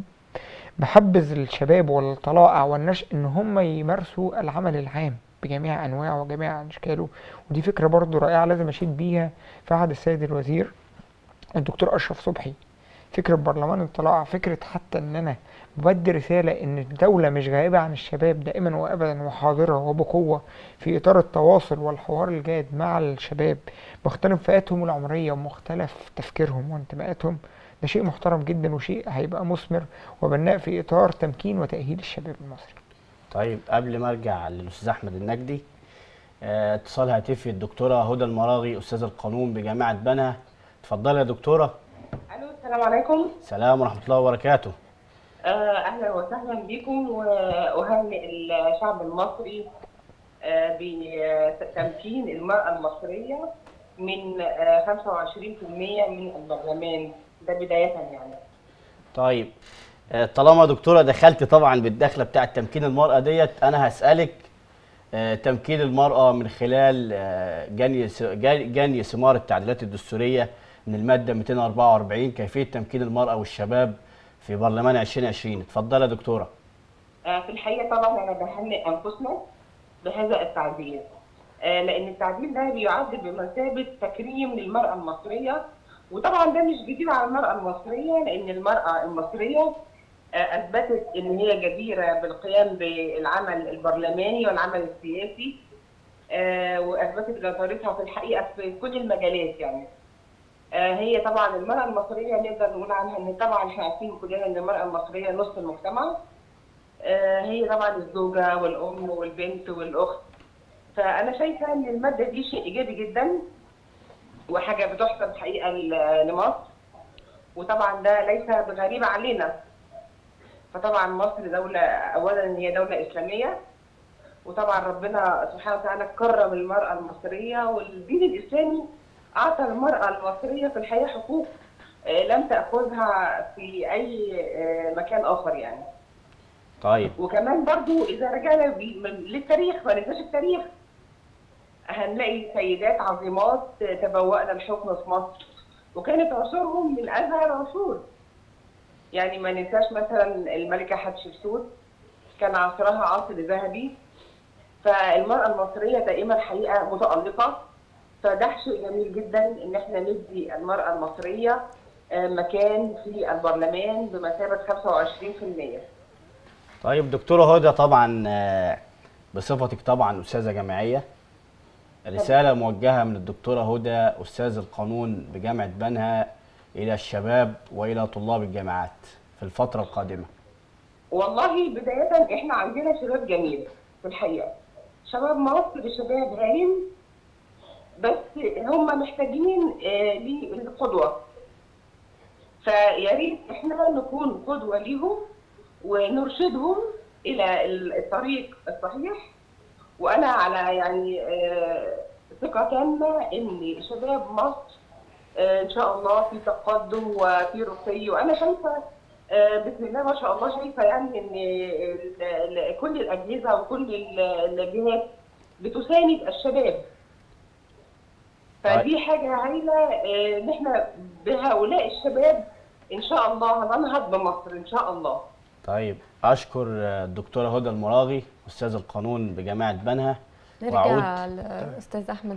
بحبذ الشباب والطلائع والنشء إن هم يمارسوا العمل العام بجميع أنواعه وجميع أشكاله. ودي فكرة برضو رائعة لازم أشيد بيها في عهد السيد الوزير الدكتور أشرف صبحي. فكرة برلمان الطلاع، فكرة حتى إن أنا بودي رسالة إن الدولة مش غائبة عن الشباب دائما وأبدا وحاضرة وبقوة في إطار التواصل والحوار الجاد مع الشباب مختلف فئاتهم العمرية ومختلف تفكيرهم وانتماءاتهم. ده شيء محترم جدا وشيء هيبقى مثمر وبناء في إطار تمكين وتأهيل الشباب المصري. طيب قبل ما ارجع للاستاذ احمد النجدي، اتصال هاتفي الدكتوره هدى المراغي استاذ القانون بجامعه بنها. اتفضلي يا دكتوره. الو، السلام عليكم. السلام ورحمه الله وبركاته. اهلا وسهلا بكم، واهنئ الشعب المصري بتمكين المراه المصريه من 25% من البرلمان ده بدايه يعني. طيب طالما دكتوره دخلت طبعا بالدخله بتاعه تمكين المراه ديت، انا هسالك تمكين المراه من خلال جني ثمار التعديلات الدستوريه من الماده 244، كيفيه تمكين المراه والشباب في برلمان 2020. اتفضلي يا دكتوره. في الحقيقه طبعا انا بهنئ انفسنا بهذا التعديل، لان التعديل ده بيعد بمثابه تكريم للمراه المصريه. وطبعا ده مش جديد على المراه المصريه، لان المراه المصريه اثبتت ان هي جديره بالقيام بالعمل البرلماني والعمل السياسي، واثبتت جدارتها في الحقيقه في كل المجالات يعني. هي طبعا المراه المصريه نقدر نقول عنها ان طبعا احنا عارفين كلنا ان المراه المصريه نص المجتمع. هي طبعا الزوجه والام والبنت والاخت. فانا شايفه ان الماده دي شيء ايجابي جدا وحاجه بتحسب حقيقه لمصر، وطبعا ده ليس بغريب علينا. فطبعا مصر دوله، اولا هي دوله اسلاميه، وطبعا ربنا سبحانه وتعالى كرم المراه المصريه، والدين الاسلامي اعطى المراه المصريه في الحياه حقوق لم تاخذها في اي مكان اخر يعني. طيب. وكمان برضو اذا رجعنا للتاريخ، ما ننساش التاريخ، هنلاقي سيدات عظيمات تبوأنا الحكم في مصر وكانت عصورهم من ازهى العصور. يعني ما ننساش مثلا الملكه حتشبسوت كان عصرها عصر ذهبي. فالمراه المصريه دائما حقيقه متالقه، فده شيء جميل جدا ان احنا ندي المراه المصريه مكان في البرلمان بمثابه 25%. طيب دكتورة هدى، طبعا بصفتك طبعا أستاذة جامعية، رسالة موجهة من الدكتورة هدى أستاذ القانون بجامعة بنها إلى الشباب وإلى طلاب الجامعات في الفترة القادمة. والله بداية احنا عندنا شباب جميل في الحقيقة، شباب مصر شباب هايل، بس هم محتاجين للقدوة. فيا ريت احنا نكون قدوة ليهم ونرشدهم إلى الطريق الصحيح. وأنا على يعني ثقة تامة إن شباب مصر إن شاء الله في تقدم وفي رقي. وأنا شايفة بسم الله ما شاء الله، شايفة يعني إن كل الأجهزة وكل الجهات بتساند الشباب. فدي حاجة هايلة إن إحنا بهؤلاء الشباب إن شاء الله هننهض بمصر إن شاء الله. طيب أشكر الدكتورة هدى المراغي أستاذ القانون بجامعة بنها. نرجع لأستاذ أحمد.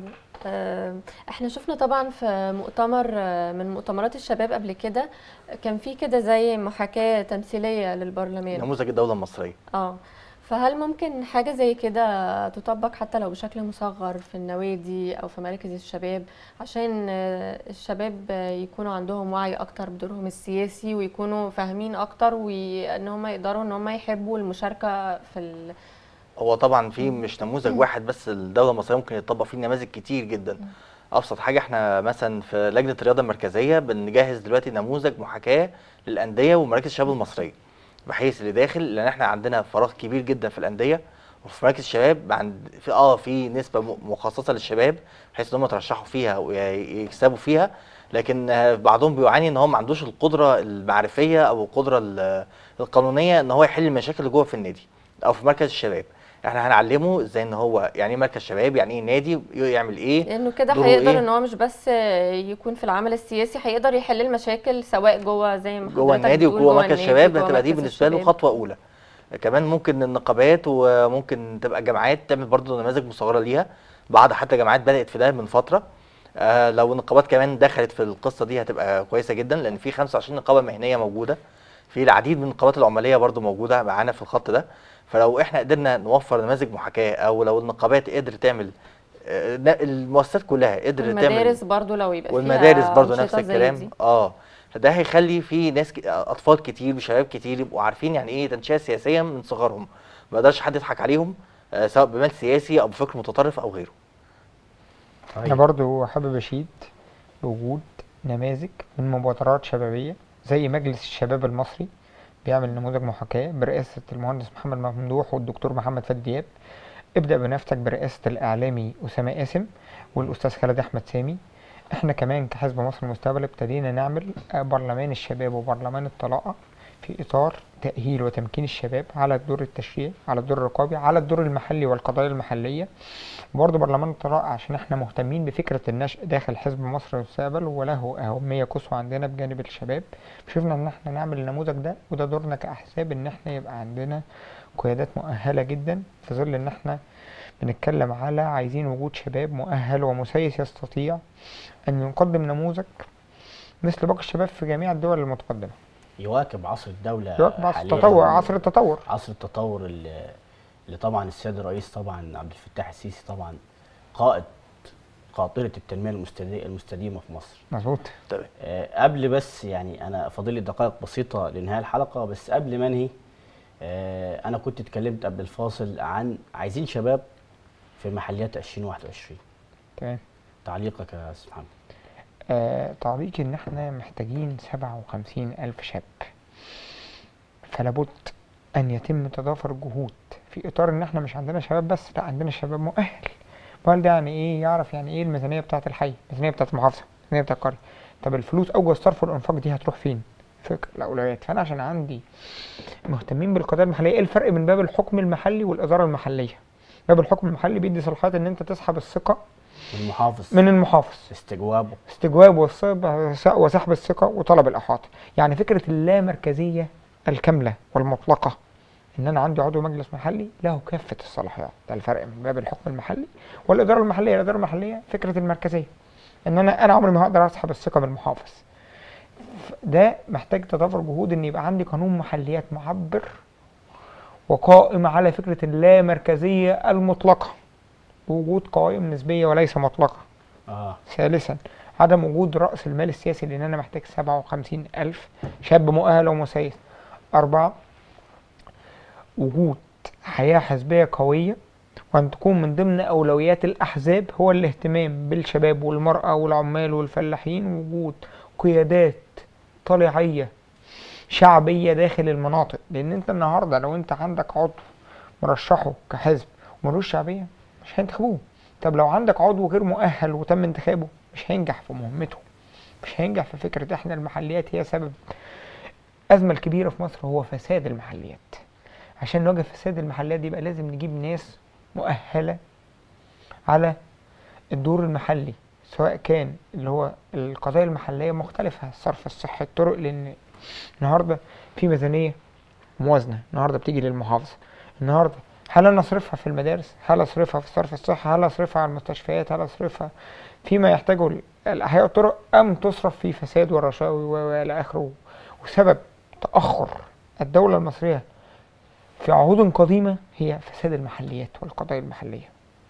احنا شفنا طبعا في مؤتمر من مؤتمرات الشباب قبل كده كان في كده زي محاكاة تمثيلية للبرلمان، نموذج الدولة المصرية. فهل ممكن حاجة زي كده تطبق حتى لو بشكل مصغر في النوادي أو في مراكز الشباب، عشان الشباب يكونوا عندهم وعي أكتر بدورهم السياسي ويكونوا فاهمين أكتر وإن هم يقدروا إن هم يحبوا المشاركة في هو طبعا في مش نموذج واحد بس الدولة المصرية ممكن يطبق فيه نماذج كتير جدا. أبسط حاجة احنا مثلا في لجنة الرياضة المركزية بنجهز دلوقتي نموذج محاكاة للأندية ومراكز الشباب المصرية، بحيث اللي داخل، لان احنا عندنا فراغ كبير جدا في الانديه وفي مراكز الشباب، في نسبه مخصصه للشباب بحيث ان هم يترشحوا فيها ويكسبوا فيها، لكن بعضهم بيعاني ان هو ما عندوش القدره المعرفيه او القدره القانونيه ان هو يحل المشاكل اللي جوه في النادي او في مركز الشباب. احنا هنعلمه ازاي ان هو يعني ايه مركز شباب، يعني ايه نادي، يعمل ايه، لانه كده هيقدر ان هو مش بس يكون في العمل السياسي، هيقدر يحل المشاكل سواء جوه زي ما جوه النادي وجوه مركز الشباب. هتبقى دي بالنسبه له خطوه اولى. كمان ممكن النقابات وممكن تبقى جامعات تعمل برضه نماذج مصغره ليها، بعض حتى جامعات بدات في ده من فتره. لو النقابات كمان دخلت في القصه دي هتبقى كويسه جدا، لان في 25 نقابه مهنيه موجوده، في العديد من النقابات العماليه برضه موجوده معانا في الخط ده. فلو احنا قدرنا نوفر نماذج محاكاه، او لو النقابات قدرت تعمل، المؤسسات كلها قدرت تعمل، المدارس برضه لو يبقى فيها، والمدارس برضه نفس الكلام. ده هيخلي في ناس اطفال كتير وشباب كتير يبقوا عارفين يعني ايه تنشئه سياسيه من صغرهم، ما يقدرش حد يضحك عليهم سواء بمال سياسي او بفكر متطرف او غيره. انا برضو حابب اشيد بوجود نماذج من مبادرات شبابيه زي مجلس الشباب المصري بيعمل نموذج محاكاه برئاسه المهندس محمد ممدوح والدكتور محمد فادي دياب. ابدا بنفسك برئاسه الاعلامي اسامه قاسم والاستاذ خالد احمد سامي. احنا كمان كحزب مصر المستقبل ابتدينا نعمل برلمان الشباب وبرلمان الطلاقه في اطار تاهيل وتمكين الشباب على الدور التشريعي، على الدور الرقابي، على الدور المحلي والقضايا المحليه. برضه برلمان الطلاقه عشان احنا مهتمين بفكره النشء داخل حزب مصر المستقبل وله اهميه قصوى عندنا بجانب الشباب. شفنا ان احنا نعمل النموذج ده، وده دورنا كاحزاب ان احنا يبقى عندنا قيادات مؤهله جدا، في ظل ان احنا بنتكلم على عايزين وجود شباب مؤهل ومسيس يستطيع أن يقدم نموذج مثل باقي الشباب في جميع الدول المتقدمة، يواكب عصر الدولة، يواكب عصر التطور، عصر التطور اللي طبعا السيد الرئيس طبعا عبد الفتاح السيسي طبعا قائد قاطرة التنمية المستديمة في مصر. مظبوط. قبل بس يعني أنا فاضل لي دقائق بسيطة لإنهاء الحلقة، بس قبل ما أنهي أنا كنت اتكلمت قبل الفاصل عن عايزين شباب في محليات 2021. تمام. تعليقك يا أستاذ محمد؟ تعليقي إن إحنا محتاجين 57,000 شاب، فلابد أن يتم تضافر الجهود في إطار إن إحنا مش عندنا شباب بس، لا عندنا شباب مؤهل. مؤهل ده يعني إيه؟ يعرف يعني إيه الميزانية بتاعة الحي، الميزانية بتاعة المحافظة، الميزانية بتاعة القرية. طب الفلوس أوجه صرف والإنفاق دي هتروح فين؟ في الاولويات. فانا عشان عندي مهتمين بالقضايا المحليه، ايه الفرق بين باب الحكم المحلي والاداره المحليه؟ باب الحكم المحلي بيدي صلاحيات ان انت تسحب الثقه من المحافظ، استجواب وسحب الثقه وطلب الاحاطه. يعني فكره اللامركزيه الكامله والمطلقه، ان انا عندي عضو مجلس محلي له كافه الصلاحيات. ده الفرق بين باب الحكم المحلي والاداره المحليه. الاداره المحليه فكره المركزيه، ان انا عمري ما هقدر اسحب الثقه من المحافظ. ده محتاج تضافر جهود ان يبقى عندي قانون محليات معبر وقائم على فكره اللامركزيه المطلقه، وجود قوائم نسبيه وليس مطلقه. ثالثا عدم وجود راس المال السياسي، لان انا محتاج 57,000 شاب مؤهل ومسيس. 4 وجود حياه حزبيه قويه، وأن تكون من ضمن أولويات الأحزاب هو الاهتمام بالشباب والمرأة والعمال والفلاحين، ووجود قيادات طليعية شعبية داخل المناطق. لأن أنت النهاردة لو أنت عندك عضو مرشحه كحزب وملوش شعبية مش هينتخبوه. طب لو عندك عضو غير مؤهل وتم انتخابه مش هينجح في مهمته، مش هينجح في فكرة. احنا المحليات هي سبب الأزمة الكبيرة في مصر، هو فساد المحليات. عشان نواجه فساد المحليات دي يبقى لازم نجيب ناس مؤهلة على الدور المحلي، سواء كان اللي هو القضايا المحلية مختلفة، الصرف الصحي، الطرق. لأن النهاردة في ميزانية موازنة النهاردة بتيجي للمحافظة. النهاردة هل أنا أصرفها في المدارس؟ هل أصرفها في الصرف الصحي؟ هل أصرفها على المستشفيات؟ هل أصرفها فيما يحتاجه الأحياء والطرق؟ أم تصرف في فساد ورشاوي وإلى آخره؟ وسبب تأخر الدولة المصرية في عهود قديمة هي فساد المحليات والقضايا المحلية.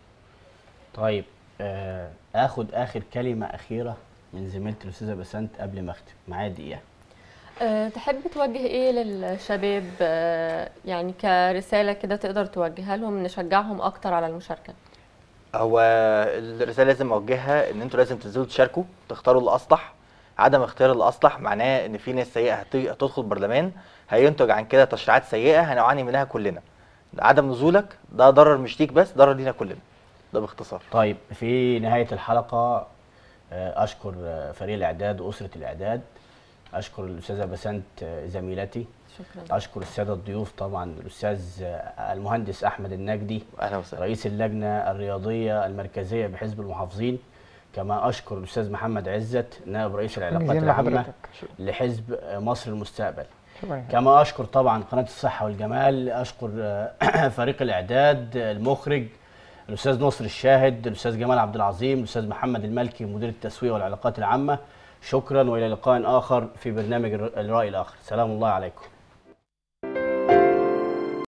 طيب اخد اخر كلمة اخيرة من زميلتي الاستاذة بسنت قبل ما اختم، معايا دقيقة. تحب توجه ايه للشباب يعني كرسالة كده تقدر توجهها لهم نشجعهم اكتر على المشاركة؟ هو الرسالة لازم اوجهها ان انتوا لازم تنزلوا تشاركوا، تختاروا الاصلح. عدم اختيار الاصلح معناه ان في ناس سيئة هتدخل البرلمان، هينتج عن كده تشريعات سيئة هنعاني منها كلنا. عدم نزولك ده ضرر مش ليك بس، ضرر لينا كلنا. ده باختصار. طيب في نهاية الحلقة أشكر فريق الإعداد وأسرة الإعداد، أشكر الأستاذة بسنت زميلتي، شكرا. أشكر السادة الضيوف طبعا، الأستاذ المهندس أحمد النجدي أهلا وسهلا، رئيس اللجنة الرياضية المركزية بحزب المحافظين، كما أشكر الأستاذ محمد عزت نائب رئيس العلاقات العامة لحزب مصر المستقبل. كما أشكر طبعا قناة الصحة والجمال، أشكر فريق الإعداد، المخرج الأستاذ نصر الشاهد، الأستاذ جمال عبد العظيم، الأستاذ محمد المالكي مدير التسويق والعلاقات العامة. شكرا وإلى لقاء آخر في برنامج الرأي الآخر. سلام الله عليكم.